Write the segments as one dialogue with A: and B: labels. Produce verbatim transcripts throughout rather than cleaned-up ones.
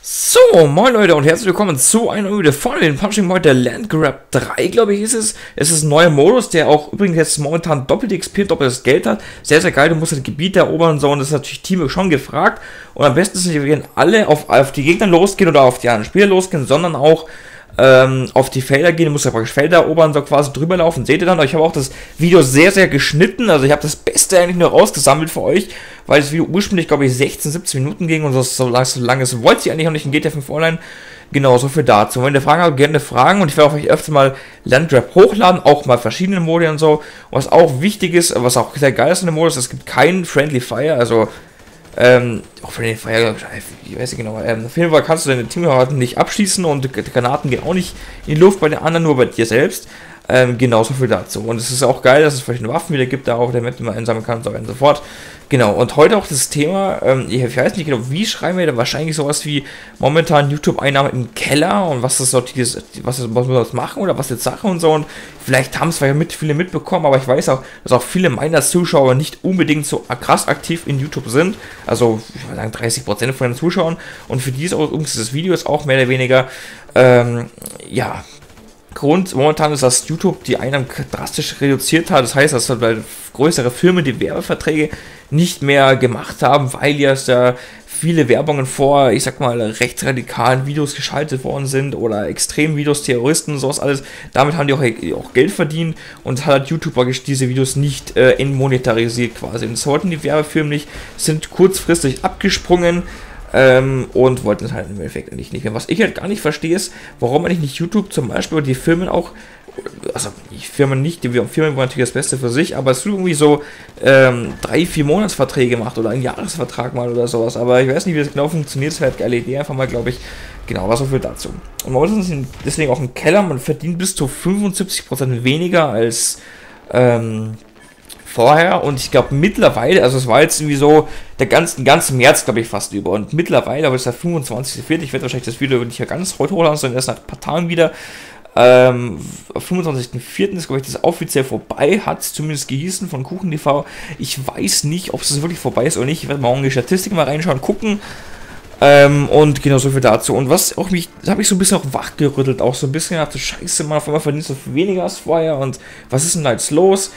A: So, moin Leute und herzlich willkommen zu einer Video von den Punching Mode der Landgrab drei, glaube ich ist es. Es ist ein neuer Modus, der auch übrigens jetzt momentan doppelt X P, doppeltes Geld hat. Sehr, sehr geil, du musst das Gebiet erobern und so, und das ist natürlich Team schon gefragt. Und am besten ist, wir werden alle auf, auf die Gegner losgehen oder auf die anderen Spieler losgehen, sondern auch ähm, auf die Felder gehen. Du musst ja praktisch Felder erobern, so quasi drüber laufen. Seht ihr dann? Ich habe auch das Video sehr, sehr geschnitten. Also ich habe das Beste eigentlich nur rausgesammelt für euch, weil das Video ursprünglich, glaube ich, sechzehn, siebzehn Minuten ging und so, so lange so lang ist, wollte ich eigentlich noch nicht in G T A fünf Online. Genau, so viel dazu. Wenn ihr Fragen habt, gerne Fragen, und ich werde auch euch öfter mal Landgrab hochladen, auch mal verschiedene Modi und so. Und was auch wichtig ist, was auch sehr geil ist in dem Modus, es gibt keinen Friendly Fire, also ähm, auch Friendly Fire, ich weiß nicht genau, ähm, auf jeden Fall kannst du deine Teamkameraden nicht abschießen und die Granaten gehen auch nicht in die Luft bei den anderen, nur bei dir selbst. Ähm, genau, so viel dazu. Und es ist auch geil, dass es verschiedene Waffen wieder gibt, da auch der Map, die man einsammeln kann und so weiter und so fort. Genau, und heute auch das Thema, ähm, ich weiß nicht genau, wie schreiben wir da, wahrscheinlich sowas wie momentan YouTube-Einnahmen im Keller und was das dort, was, das, was wir das machen oder was jetzt Sache und so, und vielleicht haben es ja mit, viele mitbekommen, aber ich weiß auch, dass auch viele meiner Zuschauer nicht unbedingt so krass aktiv in YouTube sind, also ich würde sagen dreißig Prozent von den Zuschauern, und für die ist auch übrigens das Video ist auch mehr oder weniger, ähm, ja, Grund momentan ist, dass YouTube die Einnahmen drastisch reduziert hat. Das heißt, dass halt größere Firmen die Werbeverträge nicht mehr gemacht haben, weil ja da viele Werbungen vor, ich sag mal, rechtsradikalen Videos geschaltet worden sind oder Extremvideos, Terroristen und sowas alles. Damit haben die auch, auch Geld verdient, und hat YouTube diese Videos nicht äh, entmonetarisiert quasi. Und das wollten die Werbefirmen nicht, sind kurzfristig abgesprungen. Ähm, und wollten es halt im Endeffekt nicht mehr. Was ich halt gar nicht verstehe, ist, warum eigentlich nicht YouTube zum Beispiel die Firmen auch, also die Firmen nicht, die Firmen wollen natürlich das Beste für sich, aber es wird irgendwie so ähm, drei, vier Monatsverträge macht oder einen Jahresvertrag mal oder sowas, aber ich weiß nicht, wie das genau funktioniert, das wäre halt eine geile Idee, einfach mal, glaube ich. Genau, was so viel dazu. Und man ist deswegen auch im Keller, man verdient bis zu fünfundsiebzig Prozent weniger als ähm, vorher, und ich glaube mittlerweile, also es war jetzt irgendwie so der ganzen ganzen März, glaube ich, fast über, und mittlerweile, aber es ist der fünfundzwanzigste vierte Ich werde wahrscheinlich das Video nicht ja ganz heute hochladen, sondern erst nach ein paar Tagen wieder. Ähm, am fünfundzwanzigsten vierten ist, glaube ich, das offiziell vorbei, hat es zumindest gehießen von Kuchen T V. Ich weiß nicht, ob es wirklich vorbei ist oder nicht. Ich werde morgen die Statistik mal reinschauen, gucken. Ähm, und genau, so viel dazu. Und was auch mich, da habe ich so ein bisschen auch wachgerüttelt, auch so ein bisschen gedacht, scheiße, man, auf einmal verdienst du weniger als vorher, und was ist denn da jetzt los?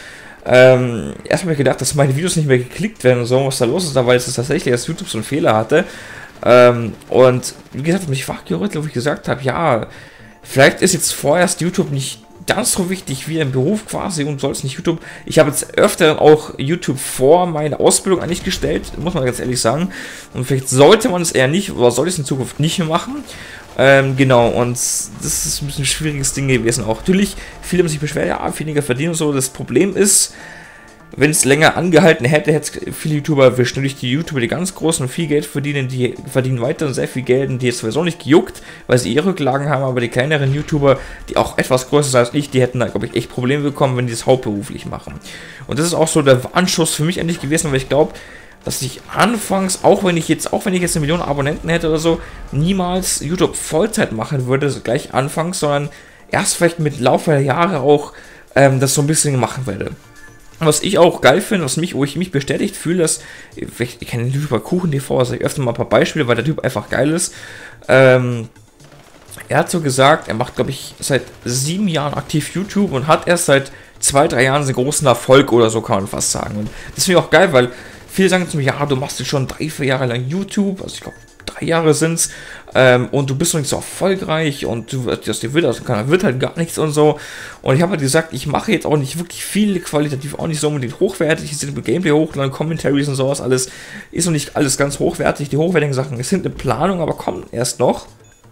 A: Ähm, erst habe ich gedacht, dass meine Videos nicht mehr geklickt werden und so, was da los ist, da, weil es tatsächlich, dass YouTube so einen Fehler hatte. Ähm, und wie gesagt, mich wachgerüttelt, wo ich gesagt habe, ja, vielleicht ist jetzt vorerst YouTube nicht ganz so wichtig wie ein Beruf quasi, und soll es nicht YouTube. Ich habe jetzt öfter auch YouTube vor meine Ausbildung eigentlich gestellt, muss man ganz ehrlich sagen. Und vielleicht sollte man es eher nicht, oder soll ich es in Zukunft nicht mehr machen. Ähm, genau, und das ist ein bisschen ein schwieriges Ding gewesen auch. Natürlich, viele haben sich beschwert, ja, weniger verdienen und so. Das Problem ist, wenn es länger angehalten hätte, hätte es viele YouTuber erwischt. Natürlich die YouTuber, die ganz großen viel Geld verdienen, die verdienen weiter sehr viel Geld, und die jetzt sowieso nicht gejuckt, weil sie ihre Rücklagen haben, aber die kleineren YouTuber, die auch etwas größer sind als ich, die hätten da, glaube ich, echt Probleme bekommen, wenn die das hauptberuflich machen. Und das ist auch so der Warnschuss für mich endlich gewesen, weil ich glaube, dass ich anfangs, auch wenn ich jetzt, auch wenn ich jetzt eine Million Abonnenten hätte oder so, niemals YouTube Vollzeit machen würde, so gleich anfangs, sondern erst vielleicht mit Laufe der Jahre auch ähm, das so ein bisschen machen werde. Was ich auch geil finde, was mich, wo ich mich bestätigt fühle, dass, ich, ich kenne den YouTuber Kuchen T V, also ich öfter mal ein paar Beispiele, weil der Typ einfach geil ist. Ähm, er hat so gesagt, er macht, glaube ich, seit sieben Jahren aktiv YouTube und hat erst seit zwei, drei Jahren einen großen Erfolg oder so, kann man fast sagen. Und das finde ich auch geil, weil viele sagen zu mir, ja, du machst jetzt schon drei, vier Jahre lang YouTube, also ich glaube, drei Jahre sind es, ähm, und du bist noch nicht so erfolgreich, und du das dir wird, also wird halt gar nichts und so. Und ich habe halt gesagt, ich mache jetzt auch nicht wirklich viel, qualitativ auch nicht so unbedingt hochwertig. Ich sind mit Gameplay hochladen, Commentaries und sowas, alles ist noch nicht alles ganz hochwertig. Die hochwertigen Sachen sind eine Planung, aber kommen erst noch.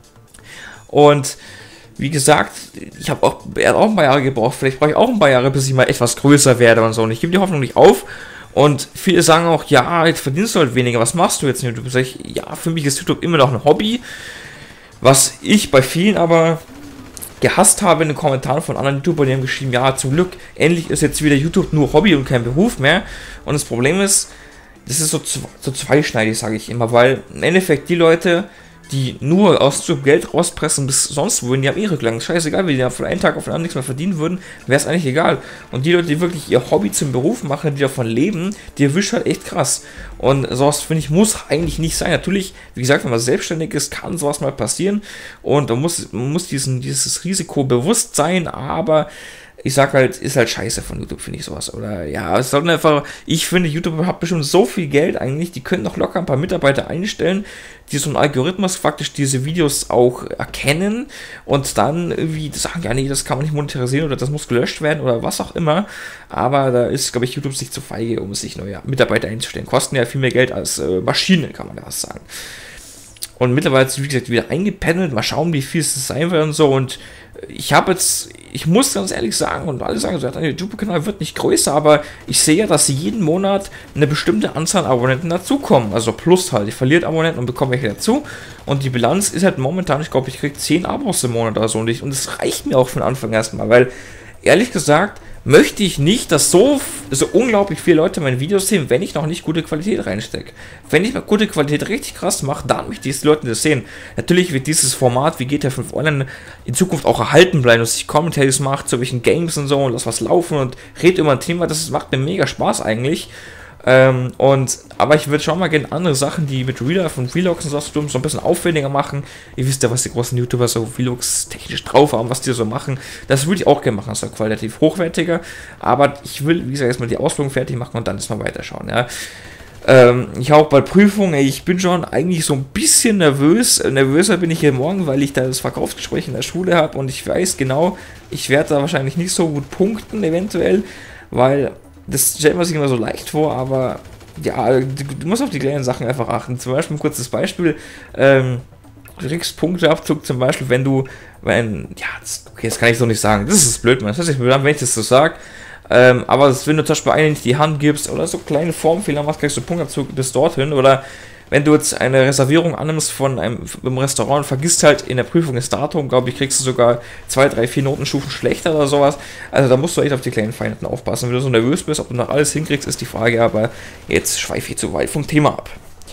A: Und wie gesagt, ich habe auch, er hat auch ein paar Jahre gebraucht, vielleicht brauche ich auch ein paar Jahre, bis ich mal etwas größer werde und so. Und ich gebe die Hoffnung nicht auf. Und viele sagen auch, ja, jetzt verdienst du halt weniger, was machst du jetzt in YouTube? Sag ich, ja, für mich ist YouTube immer noch ein Hobby, was ich bei vielen aber gehasst habe in den Kommentaren von anderen YouTubern, die haben geschrieben, ja, zum Glück, endlich ist jetzt wieder YouTube nur Hobby und kein Beruf mehr. Und das Problem ist, das ist so, so zweischneidig, sage ich immer, weil im Endeffekt die Leute, die nur aus YouTube Geld rauspressen bis sonst wohin, die haben eh Rücklagen. Scheißegal, wenn die da von einem Tag auf den anderen nichts mehr verdienen würden, wäre es eigentlich egal. Und die Leute, die wirklich ihr Hobby zum Beruf machen, die davon leben, die erwischt halt echt krass. Und sowas, finde ich, muss eigentlich nicht sein. Natürlich, wie gesagt, wenn man selbstständig ist, kann sowas mal passieren. Und man muss, man muss diesen, dieses Risiko bewusst sein, aber ich sag halt, ist halt scheiße von YouTube, finde ich sowas. Oder ja, es sollten einfach, ich finde, YouTube hat bestimmt so viel Geld eigentlich, die können doch locker ein paar Mitarbeiter einstellen, die so einen Algorithmus faktisch diese Videos auch erkennen und dann irgendwie sagen, ja nee, das kann man nicht monetarisieren oder das muss gelöscht werden oder was auch immer. Aber da ist, glaube ich, YouTube sich zu feige, um sich neue Mitarbeiter einzustellen. Kosten ja viel mehr Geld als äh, Maschinen, kann man ja was sagen. Und mittlerweile ist es, wie gesagt, wieder eingependelt. Mal schauen, wie viel es sein wird und so. Und ich habe jetzt, ich muss ganz ehrlich sagen, und alle sagen, so, der YouTube-Kanal wird nicht größer, aber ich sehe ja, dass jeden Monat eine bestimmte Anzahl an Abonnenten dazukommen. Also plus halt, ich verliere Abonnenten und bekomme welche dazu. Und die Bilanz ist halt momentan, ich glaube, ich kriege zehn Abos im Monat oder so. Und, ich, und das reicht mir auch von Anfang erstmal, weil, ehrlich gesagt, möchte ich nicht, dass so, so unglaublich viele Leute meine Videos sehen, wenn ich noch nicht gute Qualität reinstecke. Wenn ich mal gute Qualität richtig krass mache, dann möchte ich die Leute das sehen. Natürlich wird dieses Format wie G T A fünf Online in Zukunft auch erhalten bleiben, dass ich Commentaries mache zu welchen Games und so und lass was laufen und rede über ein Thema, das macht mir mega Spaß eigentlich. Ähm, und, aber ich würde schon mal gerne andere Sachen, die mit Real Life und Vlogs und so, so ein bisschen aufwendiger machen. Ihr wisst ja, was die großen YouTuber so Vlogs technisch drauf haben, was die so machen. Das würde ich auch gerne machen, das ist qualitativ hochwertiger. Aber ich will, wie gesagt, erstmal die Ausbildung fertig machen und dann erstmal weiterschauen, ja. Ähm, ich habe auch bei Prüfungen, ey, ich bin schon eigentlich so ein bisschen nervös. Nervöser bin ich hier morgen, weil ich da das Verkaufsgespräch in der Schule habe und ich weiß genau, ich werde da wahrscheinlich nicht so gut punkten, eventuell, weil das stellt man sich immer so leicht vor, aber ja, du, du musst auf die kleinen Sachen einfach achten. Zum Beispiel ein kurzes Beispiel, ähm, du kriegst Punkteabzug zum Beispiel, wenn du, wenn, ja, das, okay, das kann ich so nicht sagen, das ist blöd, man, das ist blöd, wenn ich das so sage, ähm, aber das, wenn du zum Beispiel einen nicht die Hand gibst oder so kleine Formfehler machst, kriegst du Punktabzug bis dorthin, oder wenn du jetzt eine Reservierung annimmst von einem, einem Restaurant und vergisst halt in der Prüfung das Datum, glaube ich, kriegst du sogar zwei, drei, vier Notenstufen schlechter oder sowas. Also da musst du echt auf die kleinen Feinheiten aufpassen. Wenn du so nervös bist, ob du noch alles hinkriegst, ist die Frage, aber jetzt schweife ich zu weit vom Thema ab.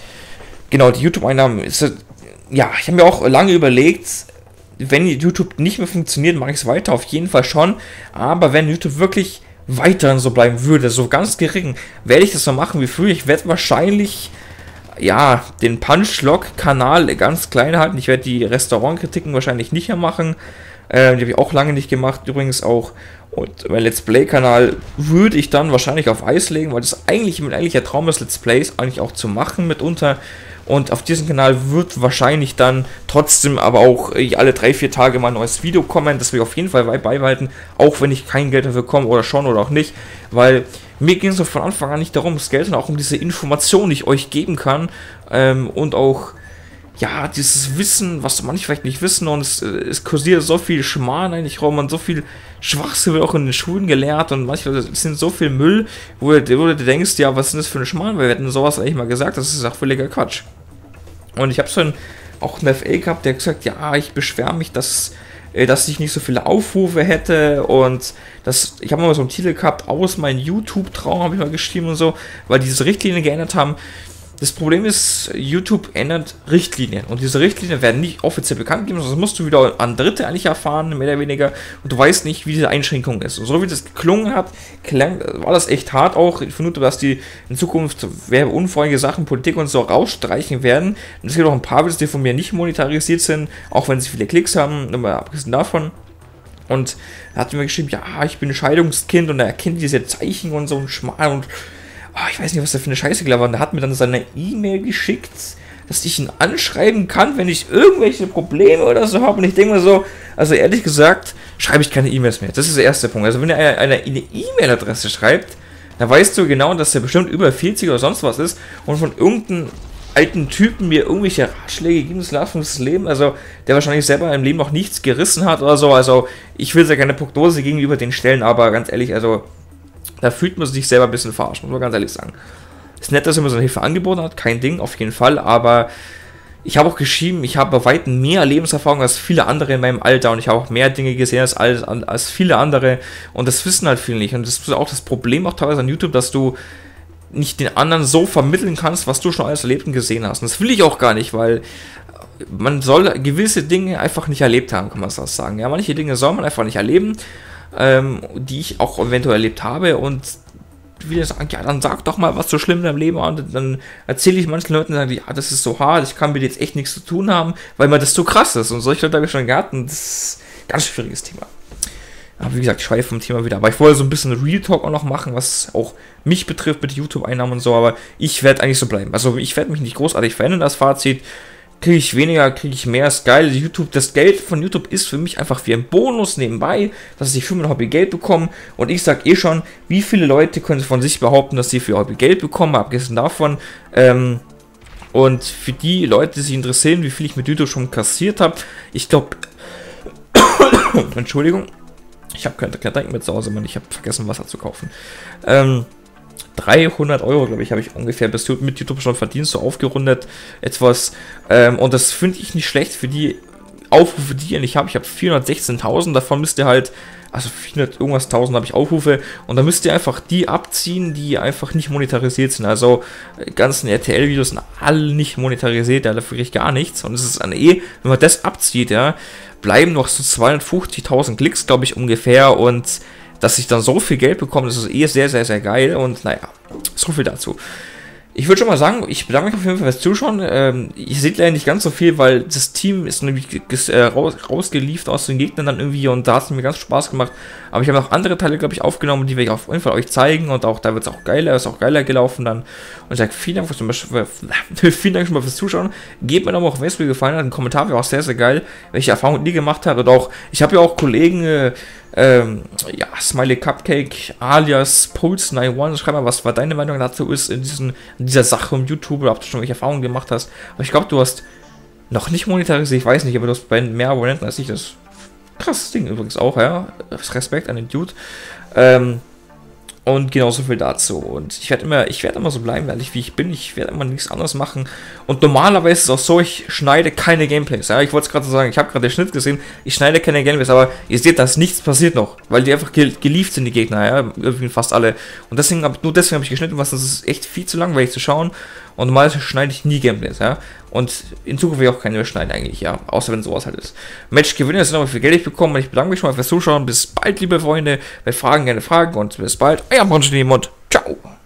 A: Genau, die YouTube-Einnahmen ist, ja, ich habe mir auch lange überlegt, wenn YouTube nicht mehr funktioniert, mache ich es weiter, auf jeden Fall schon, aber wenn YouTube wirklich weiterhin so bleiben würde, so ganz gering, werde ich das so machen wie früher. Ich werde wahrscheinlich ja, den Punch-Log-Kanal ganz klein halten. Ich werde die Restaurantkritiken wahrscheinlich nicht mehr machen. Äh, die habe ich auch lange nicht gemacht. Übrigens auch. Und mein Let's Play-Kanal würde ich dann wahrscheinlich auf Eis legen, weil das eigentlich mein eigentlicher Traum ist, Let's Plays eigentlich auch zu machen mitunter. Und auf diesem Kanal wird wahrscheinlich dann trotzdem aber auch alle drei, vier Tage mal ein neues Video kommen. Das will ich auf jeden Fall beibehalten, auch wenn ich kein Geld dafür bekomme oder schon oder auch nicht. Weil mir ging es von Anfang an nicht darum, das Geld, sondern auch um diese Information, die ich euch geben kann. Ähm, und auch, ja, dieses Wissen, was manche vielleicht nicht wissen. Und es, es kursiert so viel Schmarrn eigentlich rum und so viel Schwachsinn wird auch in den Schulen gelehrt. Und manche Leute sind so viel Müll, wo du, wo du denkst, ja, was ist denn das für eine Schmarrn? Weil wir hätten sowas eigentlich mal gesagt, das ist auch völliger Quatsch. Und ich habe schon auch einen F A gehabt, der gesagt, ja, ich beschwere mich, dass, äh, dass ich nicht so viele Aufrufe hätte und das, ich habe mal so einen Titel gehabt, aus meinem YouTube-Traum habe ich mal geschrieben und so, weil die diese Richtlinien geändert haben. Das Problem ist, YouTube ändert Richtlinien und diese Richtlinien werden nicht offiziell bekannt gegeben, sondern das musst du wieder an Dritte eigentlich erfahren, mehr oder weniger, und du weißt nicht, wie diese Einschränkung ist. Und so wie das geklungen hat, klang, war das echt hart auch. Ich vermute, dass die in Zukunft werbeunfreundliche Sachen, Politik und so rausstreichen werden. Und es gibt auch ein paar Videos, die von mir nicht monetarisiert sind, auch wenn sie viele Klicks haben, aber abgesehen davon. Und er hat mir geschrieben, ja, ich bin ein Scheidungskind und er erkennt diese Zeichen und so ein Schmal und oh, ich weiß nicht, was der für eine Scheiße gelabert hat. Der hat mir dann seine E-Mail geschickt, dass ich ihn anschreiben kann, wenn ich irgendwelche Probleme oder so habe. Und ich denke mir so, also ehrlich gesagt, schreibe ich keine E-Mails mehr. Das ist der erste Punkt. Also wenn er eine E-Mail-Adresse schreibt, dann weißt du genau, dass er bestimmt über vierzig oder sonst was ist und von irgendeinem alten Typen mir irgendwelche Ratschläge geben, das Leben fürs Leben, also der wahrscheinlich selber im Leben noch nichts gerissen hat oder so. Also ich will ja keine Prognose gegenüber den stellen, aber ganz ehrlich, also da fühlt man sich selber ein bisschen verarscht, muss man ganz ehrlich sagen. Ist nett, dass er mir so eine Hilfe angeboten hat, kein Ding, auf jeden Fall, aber ich habe auch geschrieben, ich habe bei weitem mehr Lebenserfahrung als viele andere in meinem Alter und ich habe auch mehr Dinge gesehen als, als, als viele andere und das wissen halt viele nicht und das ist auch das Problem auch teilweise an YouTube, dass du nicht den anderen so vermitteln kannst, was du schon alles erlebt und gesehen hast. Und das will ich auch gar nicht, weil man soll gewisse Dinge einfach nicht erlebt haben, kann man das sagen. Ja, manche Dinge soll man einfach nicht erleben, ähm, die ich auch eventuell erlebt habe und wieder sagen, ja, dann sag doch mal, was so schlimm in deinem Leben war und dann erzähle ich manchen Leuten, sagen, ja, das ist so hart, ich kann mit jetzt echt nichts zu tun haben, weil mir das so krass ist und solche Leute habe ich schon gehabt und das ist ein ganz schwieriges Thema. Aber wie gesagt, ich schweife vom Thema wieder. Aber ich wollte so ein bisschen Real Talk auch noch machen, was auch mich betrifft mit YouTube-Einnahmen und so. Aber ich werde eigentlich so bleiben. Also ich werde mich nicht großartig verändern, das Fazit. Kriege ich weniger, kriege ich mehr, ist geil. YouTube, das Geld von YouTube ist für mich einfach wie ein Bonus nebenbei, dass ich für mein Hobby Geld bekomme. Und ich sage eh schon, wie viele Leute können von sich behaupten, dass sie für ihr Hobby Geld bekommen, abgesehen davon. Ähm, und für die Leute, die sich interessieren, wie viel ich mit YouTube schon kassiert habe, ich glaube, Entschuldigung, ich habe kein Getränk mehr zu Hause, Mann. Ich habe vergessen, Wasser zu kaufen. Ähm, dreihundert Euro, glaube ich, habe ich ungefähr bis mit YouTube schon verdient, so aufgerundet etwas. Ähm, und das finde ich nicht schlecht für die Aufrufe, die ich habe. Ich habe vierhundertsechzehntausend, davon müsst ihr halt, also vierhundert irgendwas tausend habe ich Aufrufe. Und da müsst ihr einfach die abziehen, die einfach nicht monetarisiert sind. Also ganzen R T L-Videos sind alle nicht monetarisiert, da kriege ich gar nichts. Und es ist an eh, wenn man das abzieht, ja, bleiben noch so zweihundertfünfzigtausend Klicks, glaube ich, ungefähr. Und dass ich dann so viel Geld bekomme, das ist eh sehr, sehr, sehr geil. Und naja, so viel dazu. Ich würde schon mal sagen, ich bedanke mich auf jeden Fall fürs Zuschauen. Ähm, ihr seht leider nicht ganz so viel, weil das Team ist nämlich äh, raus, rausgeliefert aus den Gegnern dann irgendwie und da hat es mir ganz Spaß gemacht. Aber ich habe noch andere Teile, glaube ich, aufgenommen, die werde ich auf jeden Fall euch zeigen und auch da wird es auch geiler, ist auch geiler gelaufen dann. Und ich sage vielen Dank fürs, vielen Dank schon mal fürs Zuschauen. Gebt mir doch mal auf, wenn es mir gefallen hat, ein Kommentar wäre auch sehr, sehr geil, welche Erfahrungen ihr gemacht habt. Und auch, ich habe ja auch Kollegen, äh, Ähm, ja, Smiley Cupcake alias Pulse einundneunzig, schreib mal, was war deine Meinung dazu ist in, diesen, in dieser Sache um YouTube oder ob du schon welche Erfahrungen gemacht hast. Aber ich glaube, du hast noch nicht monetarisiert, ich weiß nicht, aber du hast bei mehr Abonnenten als ich. Das krasses Ding übrigens auch, ja. Respekt an den Dude. Ähm, und genauso viel dazu. Und ich werde immer, ich werde immer so bleiben, ehrlich wie ich bin. Ich werde immer nichts anderes machen. Und normalerweise ist es auch so, ich schneide keine Gameplays. Ja, ich wollte es gerade so sagen, ich habe gerade den Schnitt gesehen, ich schneide keine Gameplays, aber ihr seht, dass nichts passiert noch, weil die einfach gel gelieft sind, die Gegner, ja, irgendwie fast alle. Und deswegen hab, nur deswegen habe ich geschnitten, was das ist echt viel zu langweilig zu schauen. Und normalerweise schneide ich nie Gameplays, ja. Und in Zukunft will ich auch keine mehr schneiden eigentlich, ja. Außer wenn sowas halt ist. Match-Gewinner ist noch, wie viel Geld ich bekomme. Und ich bedanke mich schon mal fürs Zuschauen. Bis bald, liebe Freunde. Bei Fragen gerne Fragen. Und bis bald. Euer Monster in den Mund. Ciao.